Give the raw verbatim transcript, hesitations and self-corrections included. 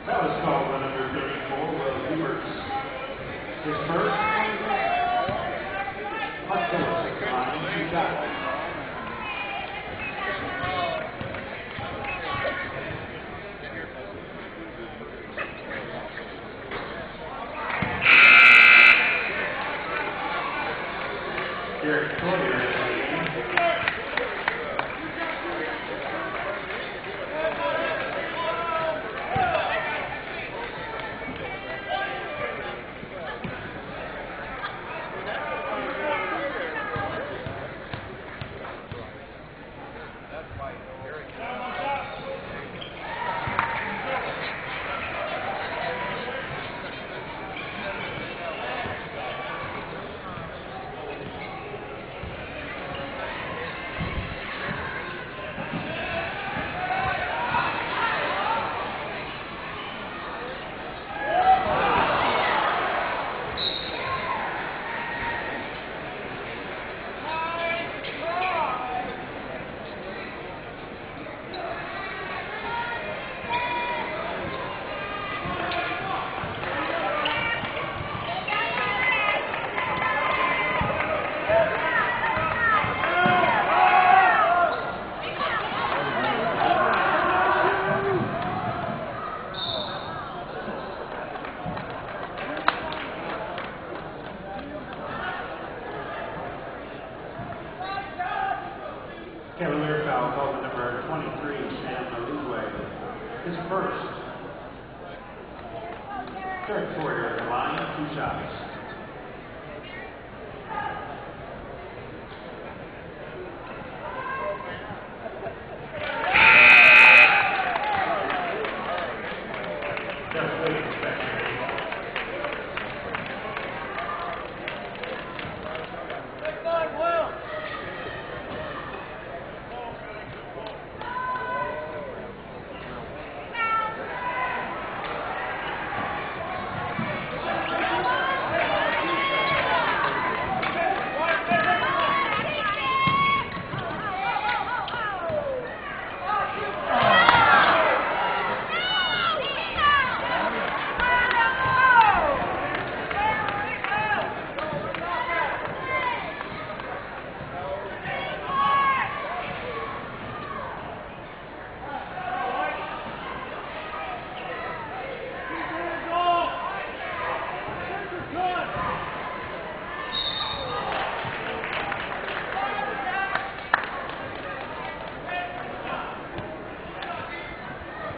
That was called by number thirty-four, Will Huberts. His first. Hunt Phillips at the line, two shots. Derek Collier at the Cavalier foul called to number twenty-three, Sam Marugwe. His first. Derek Collier at the line, two shots. Just waiting for that.